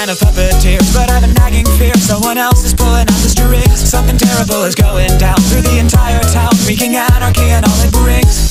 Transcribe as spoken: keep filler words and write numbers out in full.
kind of puppeteers, but I have a nagging fear someone else is pulling out the strings. Something terrible is going down through the entire town, wreaking anarchy and all it brings.